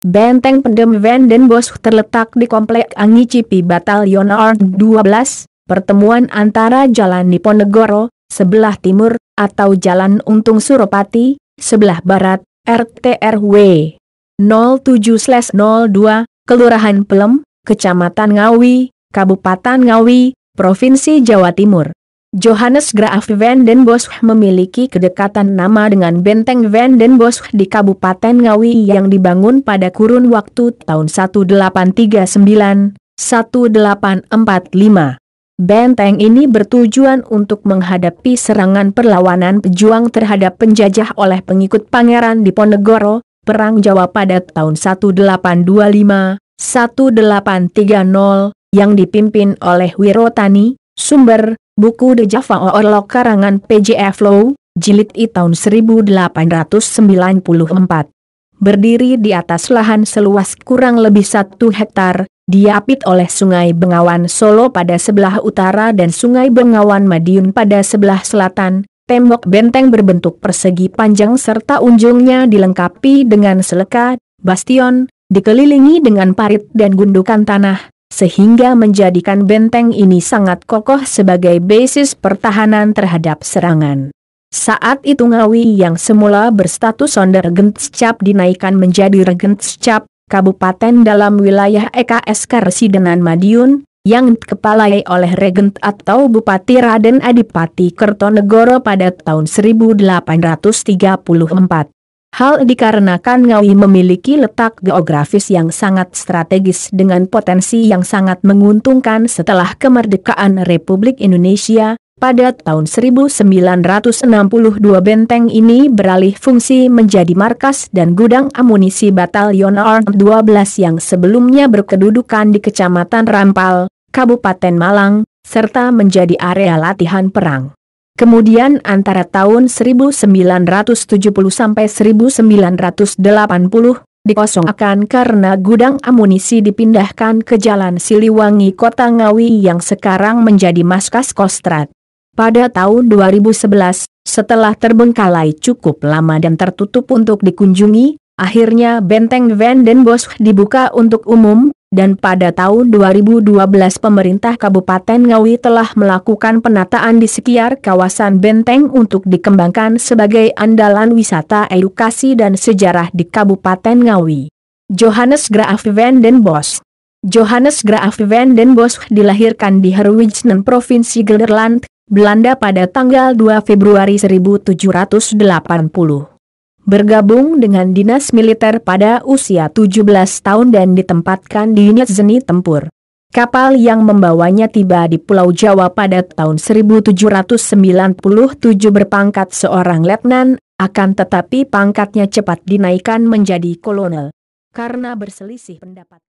Benteng Pendem Van Den Bosch terletak di komplek Angicipi Batalion Art 12, pertemuan antara Jalan Diponegoro, sebelah timur, atau Jalan Untung Suropati, sebelah barat, RT RW 07/02, Kelurahan Pelem, Kecamatan Ngawi, Kabupaten Ngawi, Provinsi Jawa Timur. Johannes Van Den Bosch memiliki kedekatan nama dengan Benteng Van Den Bosch di Kabupaten Ngawi yang dibangun pada kurun waktu tahun 1839-1845. Benteng ini bertujuan untuk menghadapi serangan perlawanan pejuang terhadap penjajah oleh pengikut Pangeran Diponegoro, Perang Jawa pada tahun 1825-1830, yang dipimpin oleh Wirotani. Sumber buku The Java Orlok karangan PJF Flow, Jilid I tahun 1894. Berdiri di atas lahan seluas kurang lebih 1 hektar, diapit oleh Sungai Bengawan Solo pada sebelah utara dan Sungai Bengawan Madiun pada sebelah selatan. Tembok benteng berbentuk persegi panjang serta ujungnya dilengkapi dengan seleka, bastion, dikelilingi dengan parit dan gundukan tanah, sehingga menjadikan benteng ini sangat kokoh sebagai basis pertahanan terhadap serangan. Saat itu Ngawi yang semula berstatus Sonderregentschap dinaikkan menjadi Regentschap, kabupaten dalam wilayah EKS Karesidenan Madiun, yang dikepalai oleh Regent atau Bupati Raden Adipati Kertonegoro pada tahun 1834. Hal dikarenakan Ngawi memiliki letak geografis yang sangat strategis dengan potensi yang sangat menguntungkan setelah kemerdekaan Republik Indonesia. Pada tahun 1962 benteng ini beralih fungsi menjadi markas dan gudang amunisi Batalion Art 12 yang sebelumnya berkedudukan di Kecamatan Rampal, Kabupaten Malang, serta menjadi area latihan perang. Kemudian antara tahun 1970 sampai 1980 dikosongkan karena gudang amunisi dipindahkan ke Jalan Siliwangi Kota Ngawi yang sekarang menjadi markas Kostrad. Pada tahun 2011, setelah terbengkalai cukup lama dan tertutup untuk dikunjungi, akhirnya Benteng Van Den Bosch dibuka untuk umum. Dan pada tahun 2012 pemerintah Kabupaten Ngawi telah melakukan penataan di sekitar kawasan benteng untuk dikembangkan sebagai andalan wisata edukasi dan sejarah di Kabupaten Ngawi. Johannes Van Den Bosch. Johannes Van Den Bosch dilahirkan di Herwijnen, Provinsi Gelderland, Belanda pada tanggal 2 Februari 1780. Bergabung dengan dinas militer pada usia 17 tahun dan ditempatkan di unit seni tempur. Kapal yang membawanya tiba di Pulau Jawa pada tahun 1797 berpangkat seorang letnan, akan tetapi pangkatnya cepat dinaikkan menjadi kolonel. Karena berselisih pendapat